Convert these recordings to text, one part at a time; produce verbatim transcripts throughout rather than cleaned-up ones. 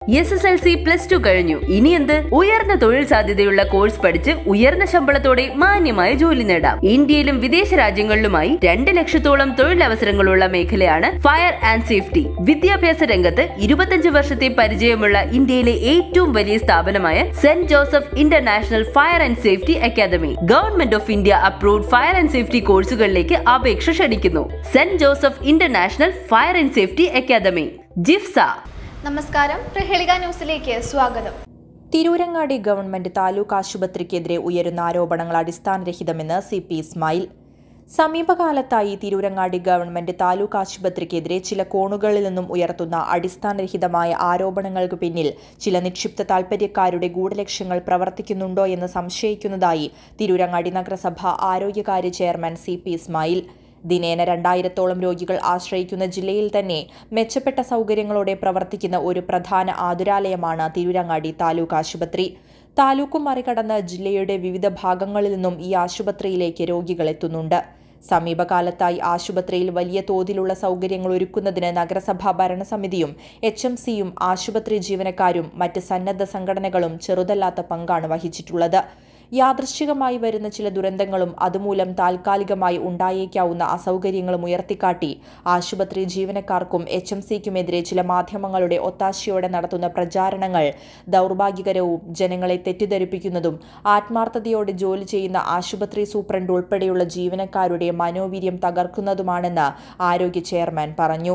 S S L C plus two കഴിഞ്ഞു. ഇനി എന്ത്? ഉയർന്ന തൊഴിൽ സാധ്യതയുള്ള കോഴ്സ് പഠിച്ച് ഉയർന്ന ശമ്പളത്തോടെ മാന്യമായ ജോലി നേടാം. ഇന്ത്യയിലും വിദേശ രാജ്യങ്ങളിലുമായി രണ്ട് ലക്ഷത്തോളം തൊഴിലവസരങ്ങളുള്ള മേഖലയാണ് ഫയർ ആൻഡ് സേഫ്റ്റി. വിദ്യാഭ്യാസ രംഗത്ത് ഇരുപത്തിയഞ്ച് വർഷത്തെ പരിചയമുള്ള ഇന്ത്യയിലെ ഏറ്റവും വലിയ സ്ഥാപനമായ saint Joseph international fire and safety academy government of India approved fire and safety കോഴ്സുകളിലേക്ക് അപേക്ഷ ക്ഷണിക്കുന്നു. Saint Joseph international fire and safety academy ജിഫ്സ. നമസ്കാരം, പ്രഹേളിക ന്യൂസിലേക്ക് സ്വാഗതം. തിരൂരങ്ങാടി ഗവൺമെന്റ് താലൂക്ക് ആശുപത്രിക്കെതിരെ ഉയരുന്ന ആരോപണങ്ങൾ അടിസ്ഥാനരഹിതമെന്ന് സി പി ഇസ്മായിൽ. സമീപകാലത്തായി തിരൂരങ്ങാടി ഗവൺമെന്റ് താലൂക്ക് ആശുപത്രിക്കെതിരെ ചില കോണുകളിൽ നിന്നും ഉയർത്തുന്ന അടിസ്ഥാനരഹിതമായ ആരോപണങ്ങൾക്ക് പിന്നിൽ ചില നിക്ഷിപ്ത താൽപര്യക്കാരുടെ ഗൂഢലക്ഷ്യങ്ങൾ പ്രവർത്തിക്കുന്നുണ്ടോ എന്ന് സംശയിക്കുന്നതായി തിരൂരങ്ങാടി നഗരസഭ ആരോഗ്യകാര്യ ചെയർമാൻ സി പി ഇസ്മായിൽ. ദിനേന രണ്ടായിരത്തോളം രോഗികൾ ആശ്രയിക്കുന്ന ജില്ലയിൽ തന്നെ മെച്ചപ്പെട്ട സൗകര്യങ്ങളോടെ പ്രവർത്തിക്കുന്ന ഒരു പ്രധാന ആതുരാലയമാണ് തിരൂരങ്ങാടി താലൂക്ക് ആശുപത്രി. താലൂക്കും മറികടന്ന് ജില്ലയുടെ വിവിധ ഭാഗങ്ങളിൽ നിന്നും ഈ ആശുപത്രിയിലേക്ക് രോഗികൾ എത്തുന്നുണ്ട്. സമീപകാലത്തായി ആശുപത്രിയിൽ വലിയ തോതിലുള്ള സൗകര്യങ്ങൾ ഒരുക്കുന്നതിന് നഗരസഭാ ഭരണസമിതിയും എച്ച് എം സിയും ആശുപത്രി ജീവനക്കാരും മറ്റ് സന്നദ്ധ സംഘടനകളും ചെറുതല്ലാത്ത പങ്കാണ് വഹിച്ചിട്ടുള്ളത്. യാദൃശ്ചികമായി വരുന്ന ചില ദുരന്തങ്ങളും അതുമൂലം താൽക്കാലികമായി ഉണ്ടായേക്കാവുന്ന അസൗകര്യങ്ങളും ഉയർത്തിക്കാട്ടി ആശുപത്രി ജീവനക്കാർക്കും എച്ച് എം സിക്കുമെതിരെ ചില മാധ്യമങ്ങളുടെ ഒത്താശയോടെ നടത്തുന്ന പ്രചാരണങ്ങൾ ദൗർഭാഗ്യകരവും ജനങ്ങളെ തെറ്റിദ്ധരിപ്പിക്കുന്നതും ആത്മാർത്ഥതയോടെ ജോലി ചെയ്യുന്ന ആശുപത്രി സൂപ്രണ്ട് ഉൾപ്പെടെയുള്ള ജീവനക്കാരുടെ മനോവീര്യം തകർക്കുന്നതുമാണെന്ന് ആരോഗ്യ ചെയർമാൻ പറഞ്ഞു.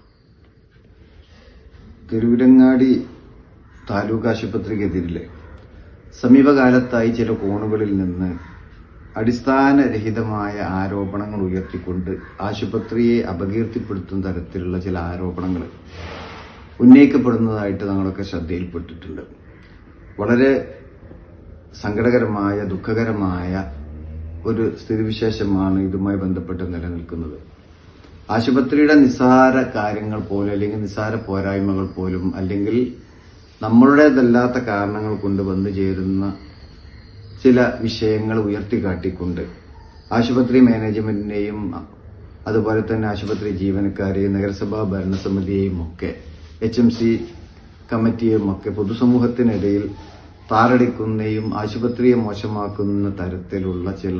തിരൂരങ്ങാടി താലൂക്ക് ആശുപത്രിക്കെതിരെ സമീപകാലത്തായി ചില കോണുകളിൽ നിന്ന് അടിസ്ഥാനരഹിതമായ ആരോപണങ്ങൾ ഉയർത്തിക്കൊണ്ട് ആശുപത്രിയെ അപകീർത്തിപ്പെടുത്തുന്ന തരത്തിലുള്ള ചില ആരോപണങ്ങൾ ഉന്നയിക്കപ്പെടുന്നതായിട്ട് ഞങ്ങളൊക്കെ ശ്രദ്ധയിൽപ്പെട്ടിട്ടുണ്ട്. വളരെ സങ്കടകരമായ ദുഃഖകരമായ ഒരു സ്ഥിതിവിശേഷമാണ് ഇതുമായി ബന്ധപ്പെട്ട് നിലനിൽക്കുന്നത്. ആശുപത്രിയുടെ നിസ്സാര കാര്യങ്ങൾ പോലും അല്ലെങ്കിൽ നിസ്സാര പോരായ്മകൾ പോലും അല്ലെങ്കിൽ നമ്മളുടേതല്ലാത്ത കാരണങ്ങൾ കൊണ്ട് വന്നു ചേരുന്ന ചില വിഷയങ്ങൾ ഉയർത്തിക്കാട്ടിക്കൊണ്ട് ആശുപത്രി മാനേജ്മെന്റിനെയും അതുപോലെ തന്നെ ആശുപത്രി ജീവനക്കാരെയും നഗരസഭാ ഭരണസമിതിയെയും ഒക്കെ എച്ച് എം സി കമ്മിറ്റിയെയും ഒക്കെ പൊതുസമൂഹത്തിനിടയിൽ താറടിക്കുന്നതും ആശുപത്രിയെ മോശമാക്കുന്ന തരത്തിലുള്ള ചില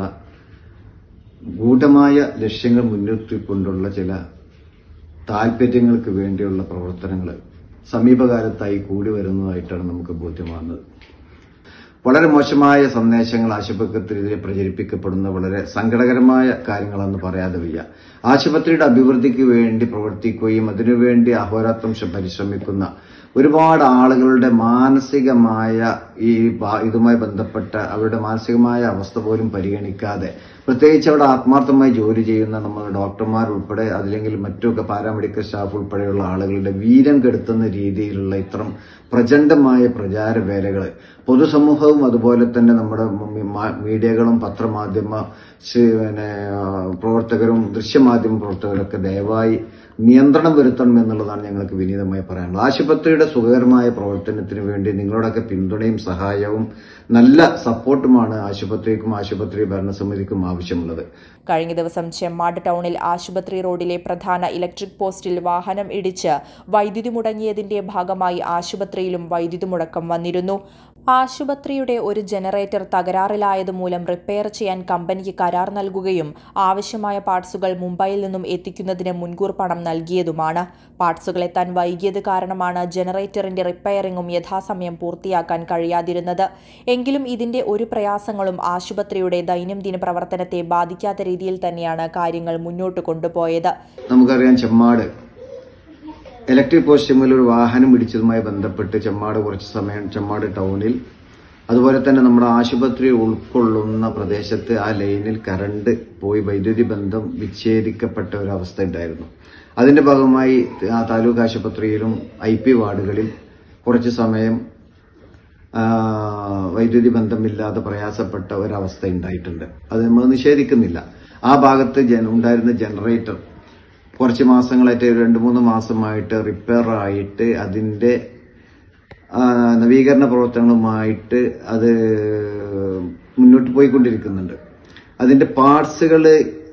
ഗൂഢമായ ലക്ഷ്യങ്ങൾ മുൻനിർത്തിക്കൊണ്ടുള്ള ചില താൽപര്യങ്ങൾക്ക് വേണ്ടിയുള്ള പ്രവർത്തനങ്ങൾ സമീപകാലത്തായി കൂടി വരുന്നതായിട്ടാണ് നമുക്ക് ബോധ്യമാകുന്നത്. വളരെ മോശമായ സന്ദേശങ്ങൾ ആശുപത്രിക്കെതിരെ പ്രചരിപ്പിക്കപ്പെടുന്ന വളരെ സങ്കടകരമായ കാര്യങ്ങളെന്ന് പറയാതെ വയ്യ. ആശുപത്രിയുടെ അഭിവൃദ്ധിക്ക് വേണ്ടി പ്രവർത്തിക്കുകയും അതിനുവേണ്ടി അഹോരാത്രം പരിശ്രമിക്കുന്ന ഒരുപാട് ആളുകളുടെ മാനസികമായ ഈ ഇതുമായി ബന്ധപ്പെട്ട അവരുടെ മാനസികമായ അവസ്ഥ പോലും പരിഗണിക്കാതെ, പ്രത്യേകിച്ച് അവിടെ ആത്മാർത്ഥമായി ജോലി ചെയ്യുന്ന നമ്മുടെ ഡോക്ടർമാർ ഉൾപ്പെടെ അല്ലെങ്കിൽ മറ്റൊക്കെ പാരാമെഡിക്കൽ സ്റ്റാഫ് ഉൾപ്പെടെയുള്ള ആളുകളുടെ വീര്യം കെടുത്തുന്ന രീതിയിലുള്ള ഇത്തരം പ്രചണ്ഡമായ പ്രചാര വേലകൾ പൊതുസമൂഹവും അതുപോലെ തന്നെ നമ്മുടെ മീഡിയകളും പത്രമാധ്യമ പിന്നെ പ്രവർത്തകരും ദൃശ്യമാധ്യമ പ്രവർത്തകരൊക്കെ ദയവായി നിയന്ത്രണം വരുത്തണം എന്നുള്ളതാണ് ഞങ്ങൾക്ക് വിനീതമായി പറയാനുള്ളത്. ആശുപത്രിയുടെ സുഖകരമായ പ്രവർത്തനത്തിന് വേണ്ടി നിങ്ങളുടെയൊക്കെ പിന്തുണയും സഹായവും നല്ല സപ്പോർട്ടുമാണ് ആശുപത്രിക്കും ആശുപത്രി ഭരണസമിതിക്കും ആവശ്യമുള്ളത്. കഴിഞ്ഞ ദിവസം ചെമ്മാട് ടൗണിൽ ആശുപത്രി റോഡിലെ പ്രധാന ഇലക്ട്രിക് പോസ്റ്റിൽ വാഹനം ഇടിച്ച് വൈദ്യുതി മുടങ്ങിയതിന്റെ ഭാഗമായി ആശുപത്രിയിലും വൈദ്യുതി മുടക്കം വന്നിരുന്നു. ആശുപത്രിയുടെ ഒരു ജനറേറ്റർ തകരാറിലായതുമൂലം റിപ്പയർ ചെയ്യാൻ കമ്പനിക്ക് കരാർ നൽകുകയും ആവശ്യമായ പാർട്സുകൾ മുംബൈയിൽ നിന്നും എത്തിക്കുന്നതിന് മുൻകൂർ പണം നൽകിയതുമാണ്. പാർട്സുകൾ എത്താൻ വൈകിയത് കാരണമാണ് ജനറേറ്ററിന്റെ റിപ്പയറിംഗും യഥാസമയം പൂർത്തിയാക്കാൻ കഴിയാതിരുന്നത്. എങ്കിലും ഇതിന്റെ ഒരു പ്രയാസങ്ങളും ആശുപത്രിയുടെ ദൈനംദിന പ്രവർത്തനത്തെ ബാധിക്കാത്ത രീതിയിൽ തന്നെയാണ് കാര്യങ്ങൾ മുന്നോട്ട് കൊണ്ടുപോയത്. നമുക്കറിയാം, ചെമ്മാട് ഇലക്ട്രിക് പോസ്റ്റിൽ ഒരു വാഹനം ഇടിച്ചതുമായി ബന്ധപ്പെട്ട് ചെമ്മാട് കുറച്ച് സമയം ചെമ്മാട് ടൗണിൽ അതുപോലെ തന്നെ നമ്മുടെ ആശുപത്രി ഉൾക്കൊള്ളുന്ന പ്രദേശത്ത് ആ ലൈനിൽ കറണ്ട് പോയി വൈദ്യുതി ബന്ധം വിച്ഛേദിക്കപ്പെട്ട ഒരവസ്ഥ ഉണ്ടായിരുന്നു. അതിന്റെ ഭാഗമായി ആ താലൂക്ക് ആശുപത്രിയിലും ഐ പി വാർഡുകളിൽ കുറച്ച് സമയം വൈദ്യുതി ബന്ധമില്ലാതെ പ്രയാസപ്പെട്ട ഒരവസ്ഥ ഉണ്ടായിട്ടുണ്ട്. അത് നമ്മൾ നിഷേധിക്കുന്നില്ല. ആ ഭാഗത്ത് ഉണ്ടായിരുന്ന ജനറേറ്റർ കുറച്ച് മാസങ്ങളായിട്ട് രണ്ട് മൂന്ന് മാസമായിട്ട് റിപ്പയർ ആയിട്ട് അതിന്റെ നവീകരണ പ്രവർത്തനങ്ങളുമായിട്ട് അത് മുന്നോട്ട് പോയിക്കൊണ്ടിരിക്കുന്നുണ്ട്. അതിന്റെ പാർട്സുകൾ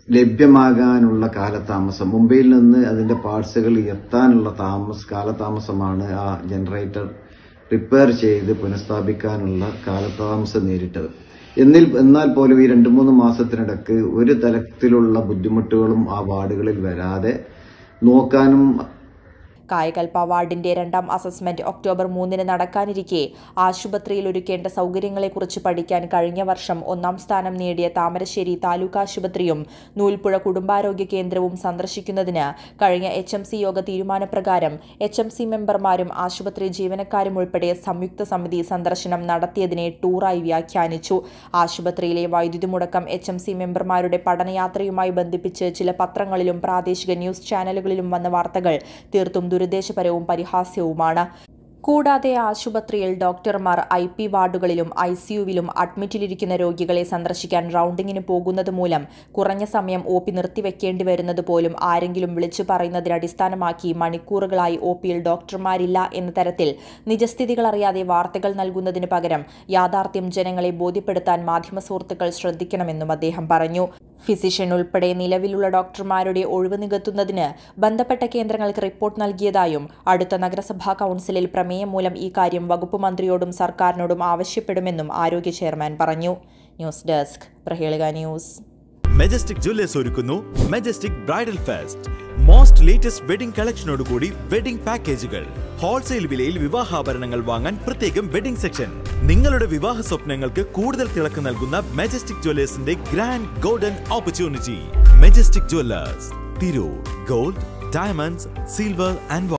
ലഭ്യമാകാനുള്ള കാലതാമസം, മുംബൈയിൽ നിന്ന് അതിന്റെ പാർട്സുകൾ എത്താനുള്ള താമസ കാലതാമസമാണ് ആ ജനറേറ്റർ റിപ്പയർ ചെയ്ത് പുനഃസ്ഥാപിക്കാനുള്ള കാലതാമസം നേരിട്ടത്. എന്നിൽ എന്നാൽ പോലും ഈ രണ്ടു മൂന്ന് മാസത്തിനിടക്ക് ഒരു തരത്തിലുള്ള ബുദ്ധിമുട്ടുകളും ആ വാർഡുകളിൽ വരാതെ നോക്കാനും. കായകൽപ്പ വാർഡിന്റെ രണ്ടാം അസസ്മെന്റ് ഒക്ടോബർ മൂന്നിന് നടക്കാനിരിക്കെ ആശുപത്രിയിൽ ഒരുക്കേണ്ട സൗകര്യങ്ങളെക്കുറിച്ച് പഠിക്കാൻ കഴിഞ്ഞ വർഷം ഒന്നാം സ്ഥാനം നേടിയ താമരശ്ശേരി താലൂക്ക് ആശുപത്രിയും നൂൽപ്പുഴ കുടുംബാരോഗ്യ കേന്ദ്രവും സന്ദർശിക്കുന്നതിന് കഴിഞ്ഞ എച്ച് എം സി യോഗ തീരുമാനപ്രകാരം എച്ച് എം സി മെമ്പർമാരും ആശുപത്രി ജീവനക്കാരും ഉൾപ്പെടെ സംയുക്ത സമിതി സന്ദർശനം നടത്തിയതിനെ ടൂറായി വ്യാഖ്യാനിച്ചു. ആശുപത്രിയിലെ വൈദ്യുതി മുടക്കം എച്ച് എം സി മെമ്പർമാരുടെ പഠനയാത്രയുമായി ബന്ധിപ്പിച്ച് ചില പത്രങ്ങളിലും പ്രാദേശിക ന്യൂസ് ചാനലുകളിലും വന്ന വാർത്തകൾ തീർത്തും ദുരുദ്ദേശപരവും പരിഹാസ്യവുമാണ്. കൂടാതെ ആശുപത്രിയിൽ ഡോക്ടർമാർ ഐ പി വാർഡുകളിലും ഐ സിയുവിലും അഡ്മിറ്റിലിരിക്കുന്ന രോഗികളെ സന്ദർശിക്കാൻ റൌണ്ടിങ്ങിന് പോകുന്നത് മൂലം കുറഞ്ഞ സമയം ഒ പി നിർത്തിവെക്കേണ്ടി വരുന്നത് പോലും ആരെങ്കിലും വിളിച്ചു പറയുന്നതിന് അടിസ്ഥാനമാക്കി മണിക്കൂറുകളായി ഒ പിയിൽ ഡോക്ടർമാരില്ല എന്ന തരത്തിൽ നിജസ്ഥിതികൾ അറിയാതെ വാർത്തകൾ നൽകുന്നതിന് പകരം യാഥാർത്ഥ്യം ജനങ്ങളെ ബോധ്യപ്പെടുത്താൻ മാധ്യമ സുഹൃത്തുക്കൾ ശ്രദ്ധിക്കണമെന്നും അദ്ദേഹം പറഞ്ഞു. ഫിസിഷ്യൻ ഉൾപ്പെടെ നിലവിലുള്ള ഡോക്ടർമാരുടെ ഒഴിവ് നികത്തുന്നതിന് ബന്ധപ്പെട്ട കേന്ദ്രങ്ങൾക്ക് റിപ്പോർട്ട് നൽകിയതായും അടുത്ത നഗരസഭാ കൌൺസിലിൽ പ്രമേയം മൂലം ഈ കാര്യം വകുപ്പ് മന്ത്രിയോടും സർക്കാരിനോടും ആവശ്യപ്പെടുമെന്നും ആരോഗ്യ ചെയർമാൻ പറഞ്ഞു. News desk Prahelika news. Majestic Jewellers ഒരുക്കുന്നു Majestic bridal fest. Most latest wedding കളക്ഷനോടുകൂടി വെഡിംഗ് പാക്കേജുകൾ. ഹോൾസെയിൽ വിലയിൽ വിവാഹാഭരണങ്ങൾ വാങ്ങാൻ പ്രത്യേകം വെഡിംഗ് സെക്ഷൻ. നിങ്ങളുടെ വിവാഹ സ്വപ്നങ്ങൾക്ക് കൂടുതൽ തിളക്കം നൽകുന്ന മെജസ്റ്റിക് ജ്വല്ലേഴ്സിന്റെ grand golden opportunity. Majestic Jewellers, Tirur. Gold, diamonds, silver and